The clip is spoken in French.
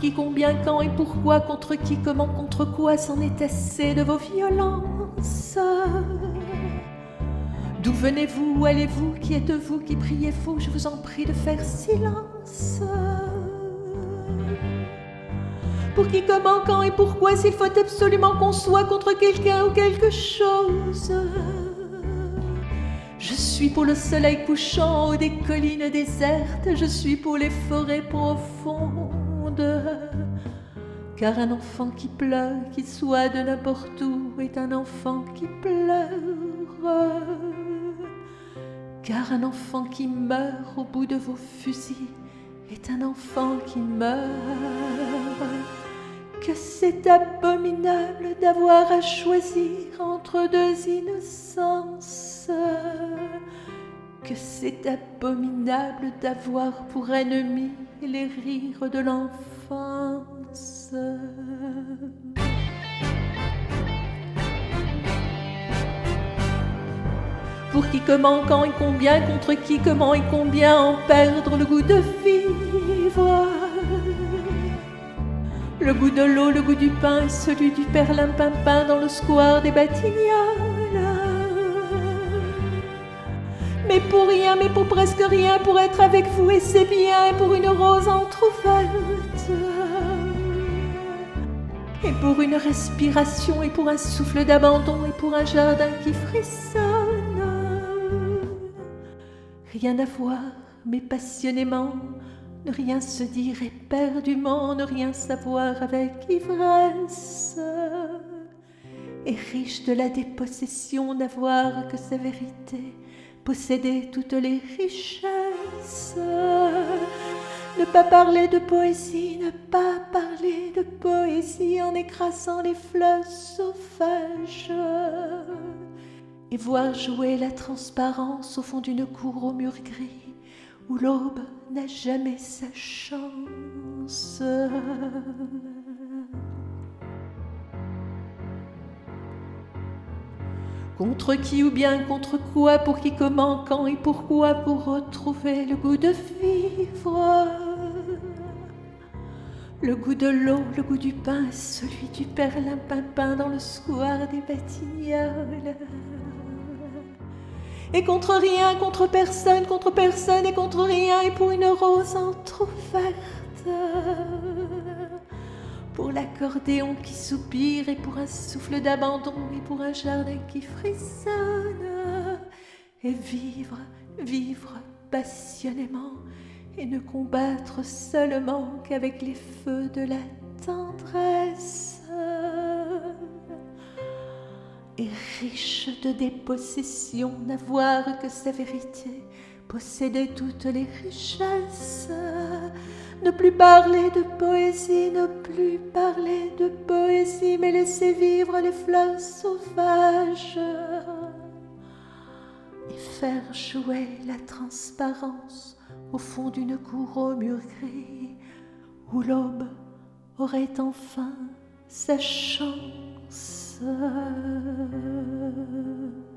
qui, combien, quand et pourquoi, contre qui, comment, contre quoi, c'en est assez de vos violences. D'où venez-vous, où allez-vous, qui êtes-vous, qui priez faux, je vous en prie de faire silence. Pour qui, comment, quand et pourquoi, s'il faut absolument qu'on soit contre quelqu'un ou quelque chose. Je suis pour le soleil couchant ou des collines désertes, je suis pour les forêts profondes. Car un enfant qui pleure, qu'il soit de n'importe où, est un enfant qui pleure. Car un enfant qui meurt au bout de vos fusils est un enfant qui meurt. Que c'est abominable d'avoir à choisir entre deux innocences. Que c'est abominable d'avoir pour ennemi les rires de l'enfance. Pour qui, comment, quand et combien, contre qui, comment et combien en perdre le goût de vivre. Le goût de l'eau, le goût du pain, celui du perlimpinpin dans le square des Batignolles. Mais pour rien, mais pour presque rien, pour être avec vous et c'est bien, et pour une rose entr'ouverte. Et pour une respiration, et pour un souffle d'abandon, et pour un jardin qui frissonne. Rien à voir, mais passionnément, ne rien se dire éperdument, ne rien savoir avec ivresse. Et riche de la dépossession, n'avoir que sa vérité, posséder toutes les richesses. Ne pas parler de poésie, ne pas parler de poésie en écrasant les fleurs sauvages. Et voir jouer la transparence au fond d'une cour aux murs gris, où l'aube n'a jamais sa chance. Contre qui ou bien contre quoi, pour qui, comment, quand et pourquoi, pour retrouver le goût de vivre. Le goût de l'eau, le goût du pain, celui du perlimpinpin dans le square des Batignolles. Et contre rien, contre personne et contre rien, et pour une rose entr'ouverte. Pour l'accordéon qui soupire, et pour un souffle d'abandon, et pour un jardin qui frissonne. Et vivre, vivre passionnément, et ne combattre seulement qu'avec les feux de la tendresse. Et riche de dépossession, n'avoir que sa vérité, posséder toutes les richesses. Ne plus parler de poésie, ne plus parler de poésie, mais laisser vivre les fleurs sauvages. Et faire jouer la transparence au fond d'une cour aux murs gris, où l'aube aurait enfin sa chance.